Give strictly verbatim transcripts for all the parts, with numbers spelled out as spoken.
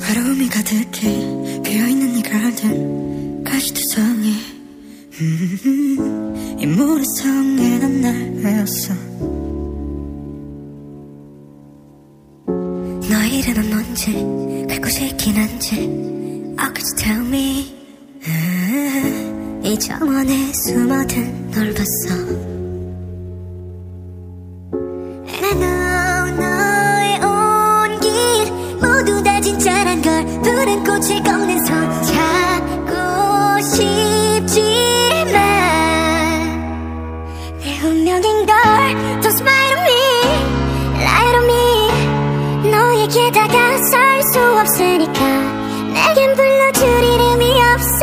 외로움이 가득해 비어있는 이 가든 가시투성해 음, 이 모래성에 난 날 외웠어. 너의 이름은 뭔지 갈 곳이 있긴 한지 Oh could you tell me 아, 이 정원에 숨어든 널 봤어. And I know 너의 온 길 모두 다 진짜란 걸 푸른 꽃을 꺾는 손 찾고 싶지만 내 운명인 걸 Don't smile on me, lie on me. 너에게 다가설 수 없으니까 내겐 불러줄 이름이 없어.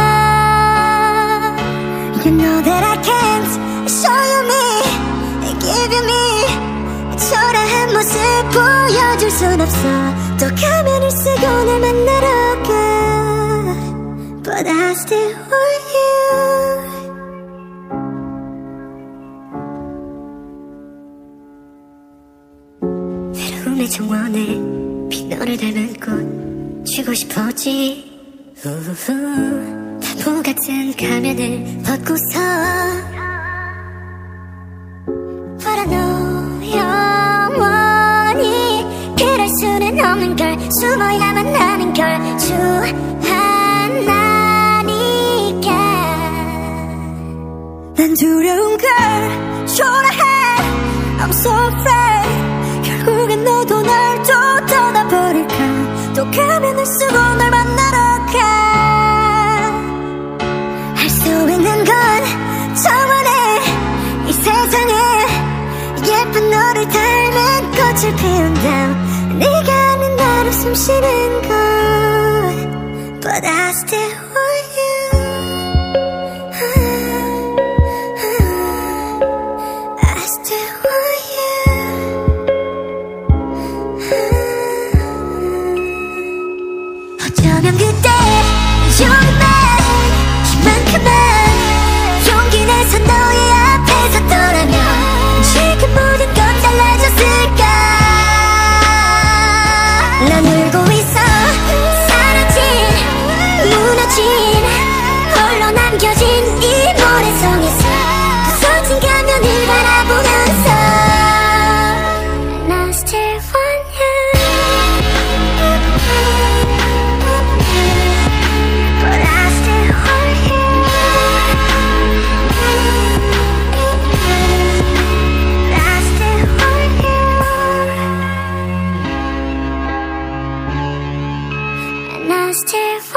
You know that I can't show you me, give you me. 초라한 모습 보여줄 순 없어. 또 가면을 쓰고 날 만나러 가 But I still want you. 외로움의 정원에 빈 너를 닮은 꽃 주고 싶었지. 우후, 바보 같은 가면을 벗고서 But I know 영원히 그럴 수는 없는 걸 숨어야만 하는 걸 주하나니까. 난 두려운 걸 초라해 I'm so afraid. 결국엔 너도 날 또 떠나버릴까. 또 가면을 쓰고 널 만나러 가. 할 수 있는 건 저만의 이 세상에 예쁜 너를 닮은 꽃을 피운다. 네가 아는 나로 숨 쉬는 것 But I still want you. I still want you. 어쩌면 그때 용기만 이만큼만 용기 내서 너의 앞에 섰더라면 지금 모든 건 달라졌을까. 난 울고 있어 사라진 무너진 홀로 남겨진 이 모래성에서 부서진 가면을 바라보면서 And I still want you. But I still want you. I still want you. And I still